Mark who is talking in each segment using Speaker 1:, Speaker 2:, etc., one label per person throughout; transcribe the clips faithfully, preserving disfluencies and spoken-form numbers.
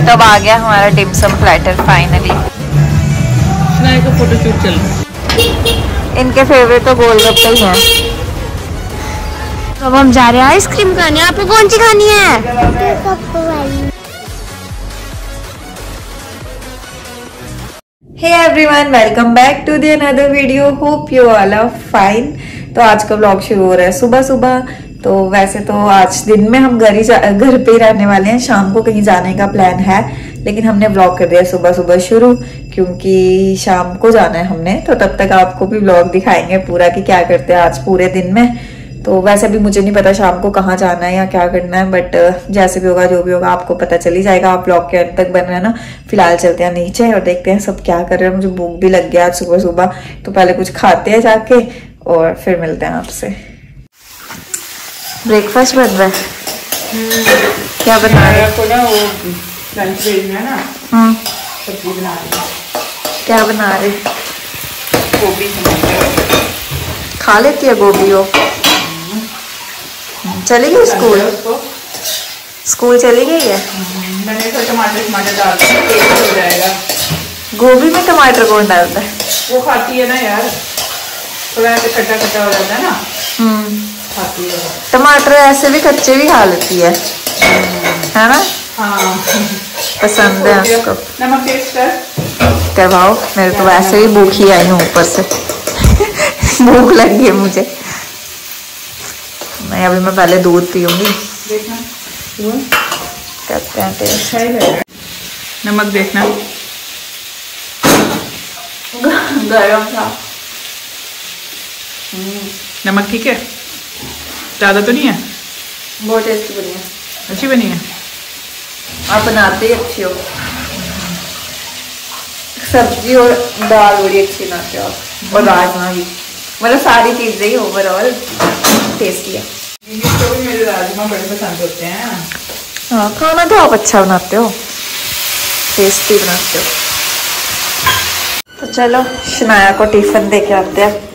Speaker 1: तो अब आ गया हमारा डिमसम प्लेटर फाइनली।
Speaker 2: का फोटोशूट चल रहा।
Speaker 1: इनके फेवरेट तो गोलगप्पे ही हैं।
Speaker 3: तो अब हम जा रहे हैं आइसक्रीम खाने। आपको कौन सी खानी है?
Speaker 1: Hey everyone, welcome back to the another video. Hope you all are fine. तो आज का व्लॉग शुरू हो रहा है सुबह सुबह। तो वैसे तो आज दिन में हम घर ही घर पे ही रहने वाले हैं, शाम को कहीं जाने का प्लान है, लेकिन हमने व्लॉग कर दिया सुबह सुबह शुरू क्योंकि शाम को जाना है हमने। तो तब तक आपको भी व्लॉग दिखाएंगे पूरा कि क्या करते हैं आज पूरे दिन में। तो वैसे भी मुझे नहीं पता शाम को कहाँ जाना है या क्या करना है, बट जैसे भी होगा जो भी होगा आपको पता चल ही जाएगा। आप व्लॉग के अंत तक बन रहे हैं ना। फिलहाल चलते हैं नीचे और देखते हैं सब क्या कर रहे हैं। मुझे भूख भी लग गया आज सुबह सुबह, तो पहले कुछ खाते हैं जाके और फिर मिलते हैं आपसे। ब्रेकफास्ट बन रहा है। क्या बना रहे
Speaker 2: हैं? ना वो लंच भेजना है ना, सब्जी बना रही है।
Speaker 1: क्या बना रहे?
Speaker 2: गोभी
Speaker 1: खा लेती है गोभी वो? चली गई स्कूल? स्कूल चली गई है।
Speaker 2: मैंने तो टमाटर टमाटर डाल दिए, हो जाएगा।
Speaker 1: गोभी में टमाटर कौन डालता है?
Speaker 2: वो खाती है ना यार, थोड़ा ऐसे खट्टा खट्टा हो जाता है ना।
Speaker 1: हम्म,
Speaker 2: खाती है।
Speaker 1: टमाटर ऐसे भी कच्चे भी खा लेती है, है ना?
Speaker 2: हाँ,
Speaker 1: पसंद है उसको।
Speaker 2: नमक टेस्ट कर
Speaker 1: करवाओ। मेरे तो वैसे ही भूख ही आई हूँ ऊपर से। भूख लगी है मुझे। नहीं, अभी मैं पहले दूध पीऊंगी।
Speaker 2: देखना
Speaker 1: करते हैं टेस्ट।
Speaker 2: नमक देखना,
Speaker 1: गरम था।
Speaker 2: नमक ठीक है? ज्यादा तो नहीं है?
Speaker 1: बहुत टेस्टी बनी है।
Speaker 2: अच्छी बनी है।
Speaker 1: आप बनाते ही अच्छी हो। सब्जी और दाल बड़ी अच्छी बनाते हो आप, और राजमा भी। मतलब सारी चीजें ही ओवरऑल टेस्टी है।
Speaker 2: तो भी मेरे राजमा बड़े पसंद होते हैं।
Speaker 1: हाँ, खाना तो आप अच्छा बनाते हो, टेस्टी बनाते हो। तो चलो शनाया को टिफिन दे के आते हैं।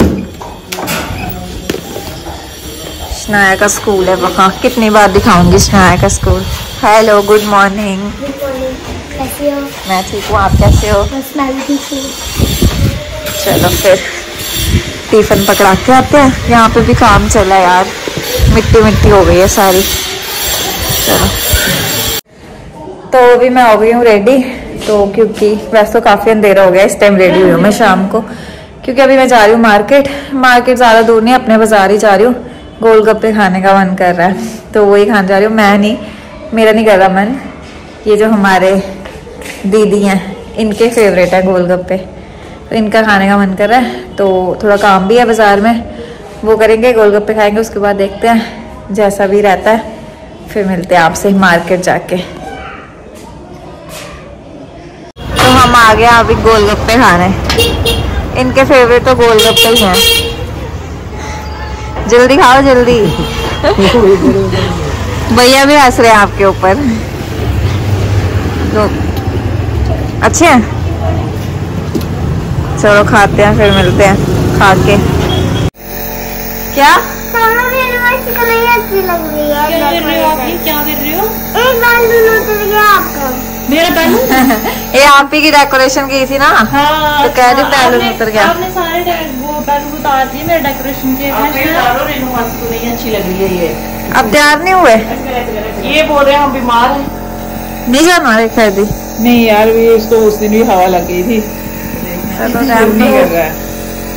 Speaker 1: शनाया का स्कूल है वहाँ। कितनी बार दिखाऊंगी शनाया का स्कूल। Hello, good morning.
Speaker 3: कैसे हो?
Speaker 1: मैं ठीक हूँ, आप कैसे हो?
Speaker 3: बस मैं भी ठीक हूँ।
Speaker 1: चलो फिर टिफिन पकड़ा के आते हैं। यहाँ पे भी काम चला यार, मिट्टी मिट्टी हो गई है सारी। चलो, तो अभी मैं हो गई हूँ रेडी। तो क्योंकि वैसे तो काफ़ी अंधेरा हो गया, इस टाइम रेडी हुई हूँ मैं शाम को, क्योंकि अभी मैं जा रही हूँ मार्केट। मार्केट ज़्यादा दूर नहीं, अपने बाजार ही जा रही हूँ। गोलगप्पे खाने का मन कर रहा है तो वही खाने जा रही हूँ। मैं नहीं, मेरा नहीं कर रहा मन। ये जो हमारे दीदी हैं इनके फेवरेट है गोलगप्पे, तो इनका खाने का मन कर रहा है। तो थोड़ा काम भी है बाज़ार में, वो करेंगे, गोलगप्पे खाएंगे। उसके बाद देखते हैं जैसा भी रहता है, फिर मिलते हैं आपसे मार्केट जाके। तो हम आ गए अभी गोलगप्पे खाने। इनके फेवरेट तो गोलगप्पे ही हैं। जल्दी खाओ जल्दी। भैया भी हंस रहे हैं आपके ऊपर। तो अच्छे हैं। चलो खाते हैं, फिर मिलते हैं खा के। क्या
Speaker 3: नहीं अच्छी लग रही है।
Speaker 2: क्या कर रहे हो आप? क्या कर रहे हो?
Speaker 3: एक बैलून उतर गया आपका।
Speaker 2: मेरा बैलून?
Speaker 1: ये आप ही की डेकोरेशन की थी ना।
Speaker 2: हाँ,
Speaker 1: तो कह रही बैलून उतर गया।
Speaker 2: आपने सारे वो बैलून उतार दिए मेरे डेकोरेशन के। नहीं अच्छी लग रही है ये।
Speaker 1: अब तैयार नहीं हुए?
Speaker 2: ये बोल रहे हैं हम बीमार हैं,
Speaker 1: नहीं जाना है खैर दी।
Speaker 2: नहीं यार, भी उसको उस दिन भी हवा लग गई थी। नहीं कर रहा है।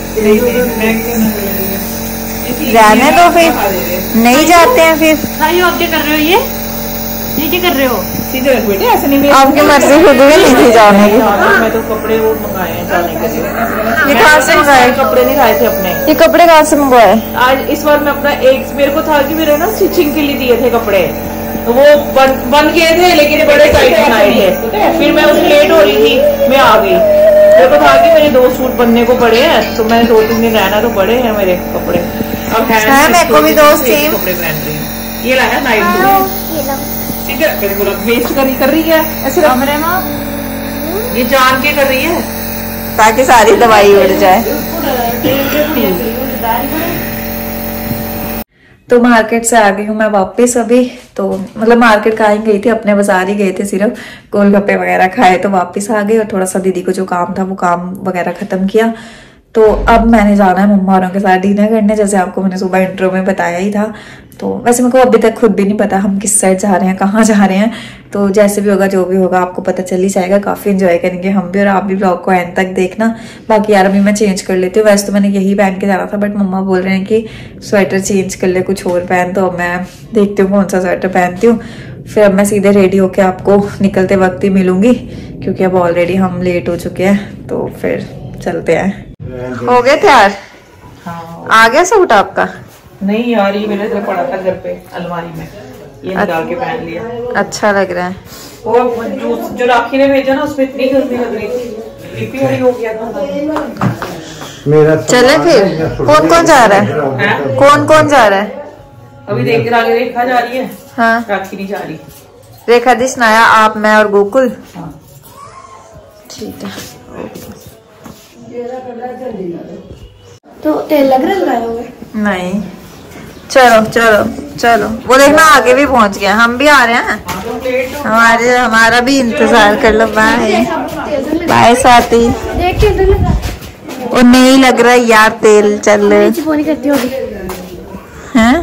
Speaker 1: जाने दो फिर, नहीं जाते हैं फिर।
Speaker 2: भाई आप क्या कर रहे हो? ये ये क्या कर रहे हो? सीधे रख बेटे, ऐसे नहीं।
Speaker 1: आपकी मर्जी खुद भी नहीं थी जाने की।
Speaker 2: मैं तो कपड़े वो मंगाए हैं जाने के लिए।
Speaker 1: ये कहाँ से मंगाए?
Speaker 2: कपड़े नहीं लाए थे अपने।
Speaker 1: ये कपड़े कहाँ से मंगवाए?
Speaker 2: आज इस बार मैं अपना एक, मेरे को था कि मेरे ना स्टिचिंग के लिए दिए थे कपड़े, तो वो बन बन गए थे, लेकिन बड़े टाइट बनाए थे। फिर मैं उसमें लेट हो रही थी, मैं आ गई। मेरे को था कि मेरे दो सूट बनने को पड़े हैं, तो मैं दो तीन दिन रहना, तो बड़े हैं मेरे कपड़े। अब
Speaker 1: मेरे को भी दो सेम
Speaker 2: कपड़े पहन रही हूँ। ये लाया नाइट वेस्ट कर, कर रही है ऐसे कमरे में। ये जान के कर रही है
Speaker 1: ताकि सारी दवाई उड़ जाए। तो मार्केट से आ गई हूँ मैं वापस अभी। तो मतलब मार्केट कहाँ ही गई थी, अपने बाजार ही गए थे सिर्फ, गोलगप्पे वगैरह खाए तो वापस आ गए। और थोड़ा सा दीदी को जो काम था वो काम वगैरह खत्म किया। तो अब मैंने जाना है मम्मा औरों के साथ डिनर करने, जैसे आपको मैंने सुबह इंट्रो में बताया ही था। तो वैसे मेरे को अभी तक खुद भी नहीं पता हम किस साइड जा रहे हैं, कहाँ जा रहे हैं। तो जैसे भी होगा जो भी होगा आपको पता चल ही जाएगा। काफ़ी एंजॉय करेंगे हम भी और आप भी ब्लॉग को एंड तक देखना। बाकी यार अभी मैं चेंज कर लेती हूँ, वैसे तो मैंने यही पहन के जाना था बट मम्मा बोल रहे हैं कि स्वेटर चेंज कर ले, कुछ और पहन। तो अब मैं देखती हूँ कौन सा स्वेटर पहनती हूँ, फिर अब मैं सीधे रेडी होके आपको निकलते वक्त ही मिलूंगी क्योंकि अब ऑलरेडी हम लेट हो चुके हैं। तो फिर चलते हैं। हो गए तैयार?
Speaker 2: हाँ।
Speaker 1: आ गया सूट आपका?
Speaker 2: नहीं यार, ये मेरे से पड़ा था घर पे अलमारी में, ये निकाल के पहन लिया।
Speaker 1: अच्छा लग रहा है।
Speaker 2: वो जो, जो राखी ने भेजा ना उसमें इतनी गर्मी लग रही थी, बीपी हाई हो गया था
Speaker 4: मेरा।
Speaker 1: चले फिर, कौन कौन जा रहा है?
Speaker 2: है?
Speaker 1: कौन कौन जा रहा है?
Speaker 2: अभी देख आगे रेखा जा रही है।
Speaker 1: हाँ,
Speaker 2: राखी नहीं जा रही।
Speaker 1: रेखा दी, स्नाया, आप, मैं और गोकुल।
Speaker 2: हाँ।
Speaker 1: ठीक है।
Speaker 3: तो तेल लग रहा लगाए हुए?
Speaker 1: नहीं, चलो चलो चलो। वो देखना आगे भी पहुंच गया, हम भी आ रहे हैं। हमारे हमारा भी इंतजार कर लो। बाय बाय साथी।
Speaker 3: देख के इधर लगा।
Speaker 1: वो नहीं लग रहा यार तेल। चल
Speaker 3: चिपोनी करती होगी
Speaker 1: हैं?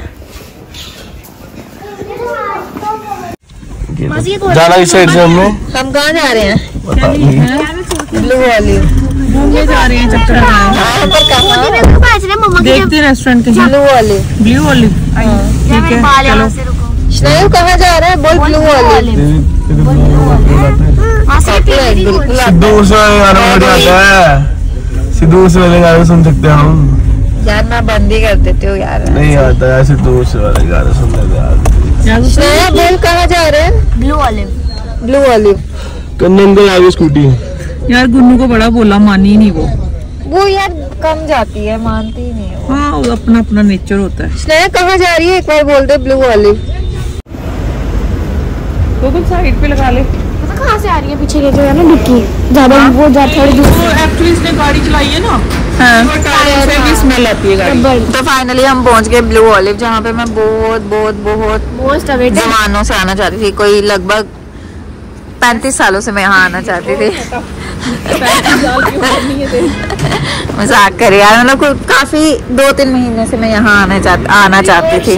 Speaker 4: जाना इस साइड से हमने।
Speaker 1: हम कहाँ जा रहे हैं? ब्लू वाली
Speaker 2: घूमने जा रहे हैं, चक्कर देखते हैं रेस्टोरेंट के।
Speaker 1: ब्लू वाली
Speaker 2: ब्लू वाली ठीक है चलो।
Speaker 1: स्नेह कहाँ जा रहा है? बोल ब्लू वाली।
Speaker 4: सिद्धू से गाना बढ़िया आता है, सिद्धू से वाले गाने सुन सकते हैं हम।
Speaker 1: यार मैं बंद ही कर देती हूँ यार।
Speaker 4: नहीं आता यार, सिद्धू से वाले गाने सुन लेते हैं।
Speaker 1: स्नेह बोल कहाँ जा रहे हैं?
Speaker 3: ब्लू वाले।
Speaker 1: ब्लू वाली।
Speaker 4: कन्नन को आगे स्कूटी।
Speaker 2: यार गुन्नू को बड़ा बोला, मानी ही नहीं वो
Speaker 1: वो यार कम जाती है, मानती ही नहीं है वो।
Speaker 2: हाँ, वो अपना अपना नेचर होता है।
Speaker 1: स्नेह कहाँ जा रही है? एक बार बोल दे ब्लू वाली।
Speaker 2: तो कुछ साइड पे लगा ले।
Speaker 3: पता कहाँ से आ रही है? पीछे के जो है ना डिक्की, ज्यादा वो जा थोड़ी दूर से।
Speaker 2: एक्चुअली इसने गाड़ी चलाई है ना,
Speaker 1: हाँ।
Speaker 2: टायर से भी स्मेल आती है गाड़ी।
Speaker 1: तो फाइनली हम पहुंच गए ब्लू ऑलिव, जहाँ पे मैं बहुत बहुत बहुत
Speaker 3: मोस्ट अवेटेड
Speaker 1: जमानों से आना चाहती थी। कोई लगभग पैंतीस सालों से मैं यहाँ आना चाहती थी। मजाक कर यार, मतलब कोई काफी दो तीन महीने से मैं यहाँ आना चाहती आना चाहती थी।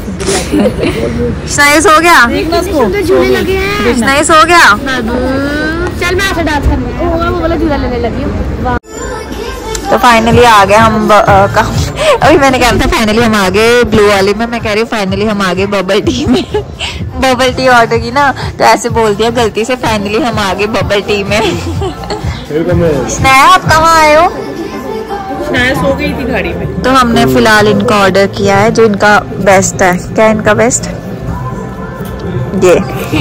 Speaker 1: स्नाइस हो गया?
Speaker 3: झूले लगे हैं।
Speaker 1: स्नाइस हो गया?
Speaker 3: चल मैं ऐसे डांस करने वो वाला झूला लेने लगी हूँ।
Speaker 1: तो फाइनली आ गए हम ब, आ, अभी मैंने कहा था फाइनली हम आ गए ब्लू वाली में, मैं कह रही हूँ फाइनली हम आ गए बबल टी में। बबल टी ऑर्डर की ना तो ऐसे बोल दिया गलती से, फाइनली हम आ गए बबल टी में। स्नेहा आप कहाँ आए हो?
Speaker 2: स्नेहा सो गई थी गाड़ी में।
Speaker 1: तो हमने फिलहाल इनका ऑर्डर किया है जो इनका बेस्ट है। क्या इनका बेस्ट? ये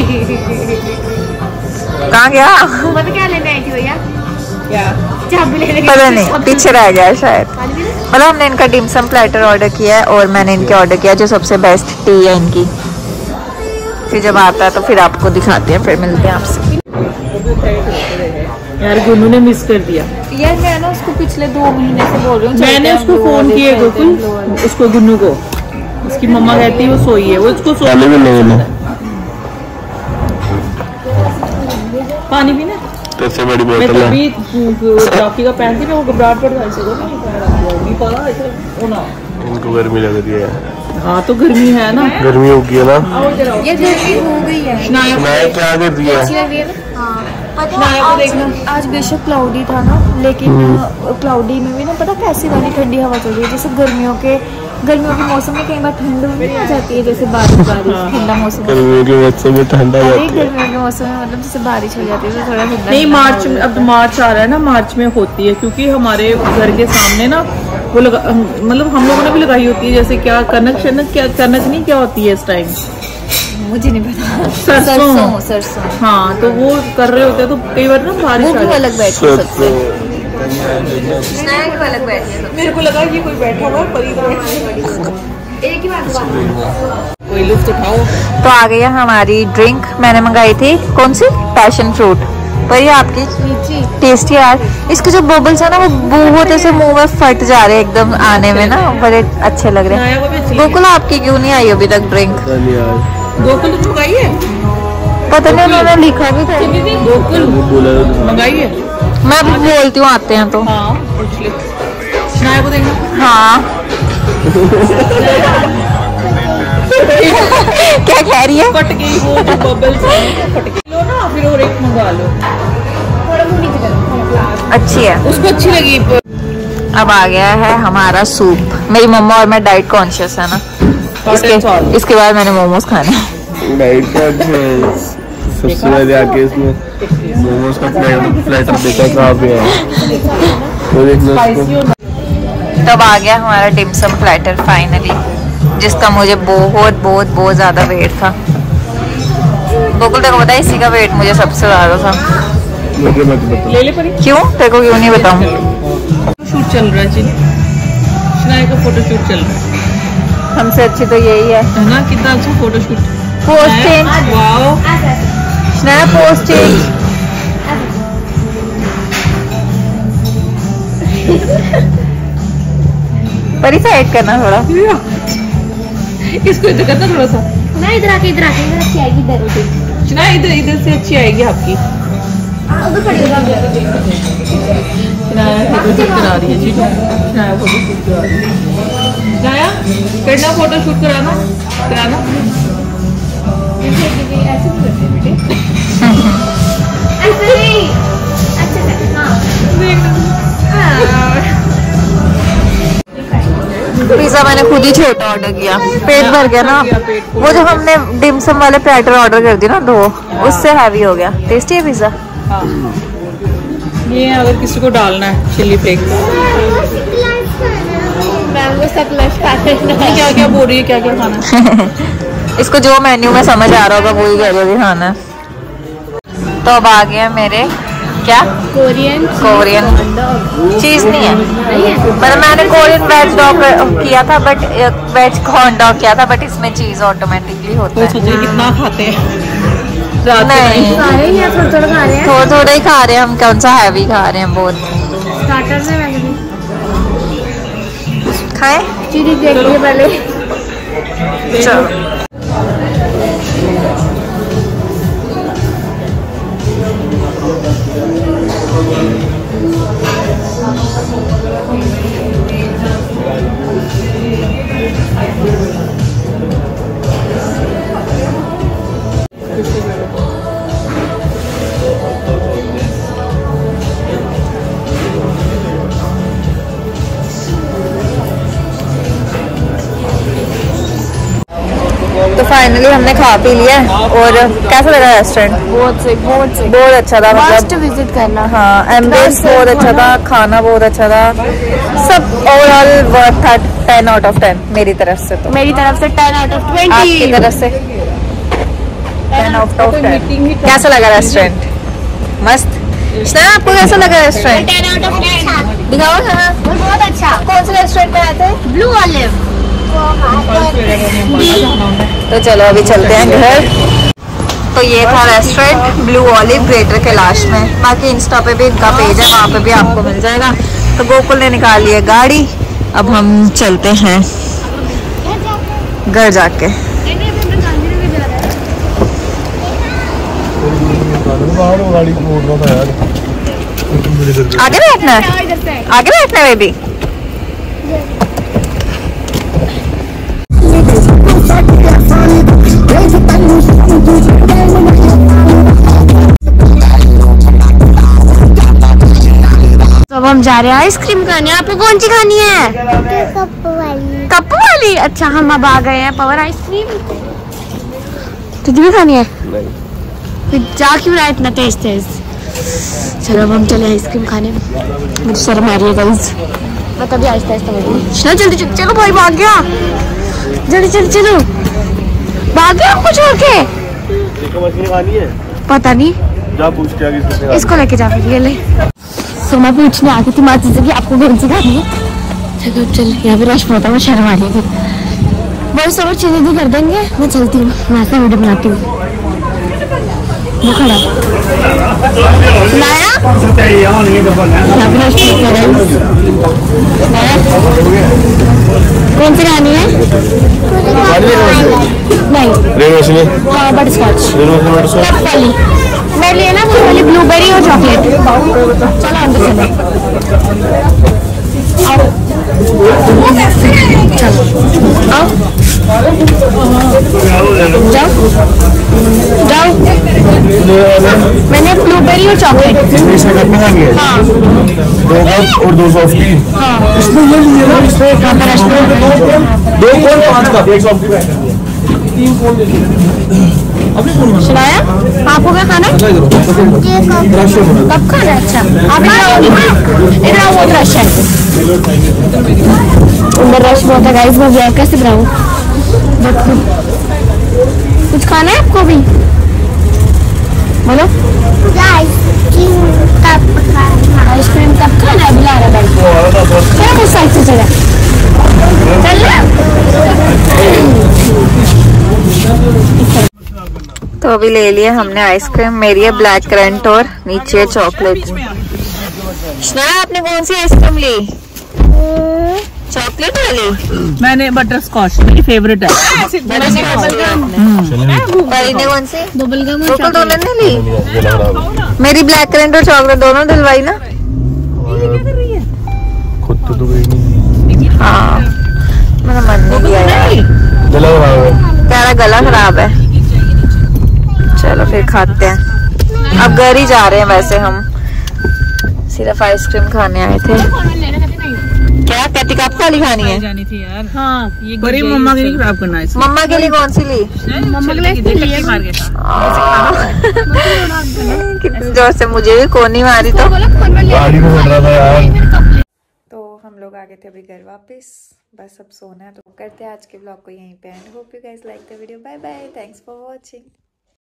Speaker 1: कहाँ गया?
Speaker 3: पता क्या लेने आई थी भैया?
Speaker 2: क्या
Speaker 3: चाबी लेने
Speaker 1: पता नहीं, पीछे रह गया शायद। मतलब हमने इनका डिमसम प्लेटर ऑर्डर किया है और मैंने इनके ऑर्डर किया जो सबसे बेस्ट टी है इनकी। फिर जब आता है तो फिर आपको दिखाते हैं, फिर मिलते हैं आपसे।
Speaker 2: यार गुन्नू ने मिस कर दिया।
Speaker 1: यार मैं ना उसको पिछले दो महीने से बोल रही हूँ,
Speaker 2: मैंने उसको फोन किया गोकुल, उसको गुन्नू को, उसकी मम्मा कहती है वो सोई है, वो उसको सो पानी पीना
Speaker 4: सबसे बड़ी
Speaker 2: मैं
Speaker 4: बोतल है।
Speaker 2: तभी राखी का पहनती मैं वो घबराहट पड़ जाए से नहीं पता ऐसे ना।
Speaker 4: इनको गर्मी लग रही है।
Speaker 2: हाँ तो गर्मी है ना,
Speaker 4: गर्मी होगी है ना।
Speaker 1: ये गर्मी हो गई है।
Speaker 4: मैं क्या कर रही है?
Speaker 3: आज, आज बेशक क्लाउडी था ना, लेकिन क्लाउडी में भी ना पता कैसी वाली ठंडी हवा चल रही है। जैसे गर्मियों के गर्मियों के मौसम में कई बार ठंड नहीं आ जाती है, जैसे बारिश बारिश ठंडा मौसम।
Speaker 4: गर्मियों के मौसम में ठंडा
Speaker 3: अरे
Speaker 4: जाती है।
Speaker 3: गर्मियों के मौसम में मतलब जैसे बारिश हो जाती है तो थोड़ा ठंडा
Speaker 2: नहीं मार्च में, अब मार्च आ रहा है ना, मार्च में होती है क्योंकि हमारे घर के सामने ना वो लगा, मतलब हम लोगों ने भी लगाई होती है। जैसे क्या कनक शनक, क्या कनक नहीं क्या होती है इस टाइम,
Speaker 1: मुझे नहीं पता।
Speaker 2: सरसों
Speaker 1: सरसों।
Speaker 2: हाँ तो वो कर रहे होते हैं तो कई बार ना बारिश आ जाती
Speaker 1: अलग बैठी है सबसे।
Speaker 2: है। मेरे को लगा कि कोई बैठा हुआ है, परी
Speaker 3: एक ही बात
Speaker 2: कोई लुफ्त उठाओ।
Speaker 1: तो आ गई हमारी ड्रिंक, मैंने मंगाई थी कौन सी? Passion fruit. पर ये आपकी टेस्टी यार। इसके जो बबल्स है ना वो बहुत ऐसे मुंह में फट जा रहे हैं एकदम आने में ना, बड़े अच्छे लग रहे हैं। गोकुल आपकी क्यों नहीं आई अभी तक ड्रिंक?
Speaker 2: गोकुल तो मंगाई है,
Speaker 1: पता नहीं उन्होंने लिखा भी था
Speaker 2: गोकुल मंगाई है।
Speaker 1: मैं अभी बोलती हूँ आते हैं तो।
Speaker 2: हाँ को देंगे।
Speaker 1: हाँ क्या कह रही है?
Speaker 2: फट गई वो जो बबल्स फट गई। लो ना फिर और एक मंगा लो,
Speaker 1: अच्छी है,
Speaker 2: उसको अच्छी लगी।
Speaker 1: अब आ गया है हमारा सूप। मेरी मम्मा और मैं डाइट कॉन्शियस है ना, इसके, इसके बाद मैंने मोमोज खाने।
Speaker 4: डाइट कॉन्शियस सबसे पहले आके इसमें मोमोज का प्लेटर देखा कहाँ पे है तो देखना उसको।
Speaker 1: तब आ गया हमारा डिमसम प्लेटर फाइनली, जिसका मुझे बहुत बहुत बहुत ज्यादा वेट था। गोकुल तेरे को पता है इसी का वेट मुझे सबसे ज्यादा था।
Speaker 2: ले ले परी।
Speaker 1: क्यों? तेरे को क्यों नहीं बताऊं?
Speaker 2: शूट चल रहा है जी, शनाया का फोटो शूट चल रहा है।
Speaker 1: हमसे अच्छी तो यही है
Speaker 2: है ना, कितना अच्छा photo shoot.
Speaker 1: Post change,
Speaker 2: wow
Speaker 1: नया पोस्ट चेंज। परी साइड करना थोड़ा,
Speaker 2: इसको इधर करना थोड़ा सा।
Speaker 3: मैं इधर आके इधर आके इधर अच्छी आएगी, इधर
Speaker 2: शनाया इधर इधर से अच्छी आएगी आपकी।
Speaker 3: उधर खड़ी हो जाओ।
Speaker 2: शनाया फोटो शूट करा रही है जी, शनाया फोटो शूट करा रही है। शनाया करना फोटो शूट कराना कराना।
Speaker 3: ऐसे नहीं, अच्छे से हाँ।
Speaker 1: पिज्जा मैंने खुद ही छोटा ऑर्डर किया, पेट भर गया ना। वो जो हमने डिमसम वाले प्लेटर ऑर्डर कर दिया ना दो, उससे हैवी हो गया। टेस्टी है पिज्जा।
Speaker 2: हाँ। ये अगर किसी को डालना है चिल्ली फ्लेक्स।
Speaker 3: मैंगो सकलश
Speaker 2: क्या क्या बोल रही है, क्या क्या खाना है?
Speaker 1: इसको जो मेन्यू में समझ आ रहा होगा वही कह रही खाना है। तो अब आ गया मेरे क्या
Speaker 3: कोरियन
Speaker 1: कोरियन चीज नहीं है, मतलब मैंने कोरियन वेज डॉग किया था, बट वेज कॉर्न डॉग किया था, बट इसमें चीज ऑटोमेटिकली होता है।
Speaker 2: कितना खाते हैं?
Speaker 1: नहीं
Speaker 3: सारे ही थोड़ा थोड़ा खा रहे हैं।
Speaker 1: थोड़ा थोड़ा ही खा रहे हैं हम, कौन सा हैवी खा रहे हैं बहुत।
Speaker 3: स्टार्टर में मैंने भी
Speaker 1: खाए
Speaker 3: चीनी देख लिए पहले।
Speaker 1: चलो तो फाइनली हमने खा पी लिया। और कैसा लगा रेस्टोरेंट?
Speaker 3: बहुत से बहुत से
Speaker 1: बहुत अच्छा था,
Speaker 3: मस्ट
Speaker 1: मतलब
Speaker 3: विजिट करना।
Speaker 1: हाँ एम्बियंस बहुत अच्छा था, खाना बहुत अच्छा था, सब ओवरऑल वर्थ था। टेन आउट ऑफ टेन मेरी तरफ से। तो
Speaker 3: मेरी तरफ से टेन आउट ऑफ ट्वेंटी।
Speaker 1: आपकी तरफ से टेन आउट ऑफ टेन। कैसा लगा रेस्टोरेंट? मस्त। स्नेहा आपको कैसा लगा restaurant?
Speaker 3: Ten out of ten.
Speaker 1: दिखाओ हाँ।
Speaker 3: बहुत अच्छा।
Speaker 1: कौन से रेस्टोरेंट में आए थे?
Speaker 3: Blue Olive.
Speaker 1: तो चलो अभी चलते हैं घर। तो ये था restaurant Blue Olive Greater Kailash में। बाकी इंस्टा पे भी इनका पेज है, वहाँ पे भी आपको मिल जाएगा। तो गोकुल ने निकाल लिया गाड़ी, अब हम चलते हैं घर जाके। आगे बैठना है, आगे बैठना है बेबी।
Speaker 3: तो अब हम जा रहे हैं आइसक्रीम खाने। आपको कौन सी खानी है? कप वाली। कप वाली? अच्छा हम अब आ गए हैं पावर आइसक्रीम। तुझे भी खानी है?
Speaker 4: नहीं।
Speaker 3: फिर जा क्यों रहा है इतना तेज तेज? चलो अब हम चले आइसक्रीम खाने। मुझे शर्म आ रही है गाइस, मैं तभी आहिस्ता आहिस्ता बढ़ूंगी। चलो जल्दी चलो, चलो भाई भाग गया, जल्दी जल्दी चलो, भाग गया हमको छोड़ के।
Speaker 4: मछली खानी है?
Speaker 3: पता नहीं,
Speaker 4: जा पूछ के आगे
Speaker 3: इसको लेके जा फिर। ये ले। तो मैं पूछने आ गई थी माची से कि आपको कौन सी खानी है। चलो चल, यहाँ पे रश होता है, मैं शर्म आ रही थी। बहुत सब चीजें भी कर देंगे, मैं चलती हूँ, मैं ऐसा वीडियो बनाती हूँ। वो खड़ा कौन सी खानी है? नहीं, हाँ बटर स्कॉच वाली मैं लिए ना, वो वाली ब्लूबेरी और चॉकलेट। चलो अंदर चलो, आओ चलो आओ जाओ जाओ। मैंने ब्लूबेरी और चॉकलेट। हाँ
Speaker 4: और दो सॉफ्ट टी।
Speaker 3: हाँ
Speaker 4: दो कौन पाँच का एक सॉफ्ट टी।
Speaker 3: सुनाया आपको क्या खाना है? कब खाना है? अच्छा आप इतना वो रश है, अंदर रश बहुत है गाइस। मैं ब्लॉग कैसे बनाऊं? कुछ खाना है आपको भी? बोलो आइसक्रीम कब खाना है? बुला रहा है क्या उस साइड से चला चल।
Speaker 1: तो अभी ले लिया हमने आइसक्रीम। मेरी है ब्लैक करंट और नीचे है चॉकलेट। शनाया आपने कौन सी आइसक्रीम ली? चॉकलेट वाली?
Speaker 2: मैंने बटर स्कॉच, मेरी फेवरेट है।
Speaker 1: परी ने कौन सी?
Speaker 3: बबल गम
Speaker 1: वो दोनों ने ली। मेरी ब्लैक करंट और चॉकलेट दोनों दिलवाई ना।
Speaker 4: खुद तो तो गई नहीं।
Speaker 1: हाँ मेरा मन नहीं किया यार, कह रहा गला खराब है। चलो फिर खाते हैं। अब घर ही जा रहे हैं वैसे हम, सिर्फ आइसक्रीम खाने आए थे। क्या कहती कप वाली खानी है?
Speaker 2: जानी थी यार। हाँ ये बड़ी मम्मा के लिए खराब करना है।
Speaker 1: मम्मा के लिए कौन सी ली?
Speaker 2: मम्मा के लिए मार के
Speaker 1: कितनी जोर से मुझे भी कोनी मारी। तो
Speaker 4: गाड़ी में बैठ रहा था यार।
Speaker 1: तो हम लोग आ गए थे अभी घर वापस, बस अब सोना है। तो करते हैं आज के ब्लॉग को यहीं पे end. Hope you guys like the video. Bye bye, thanks for watching.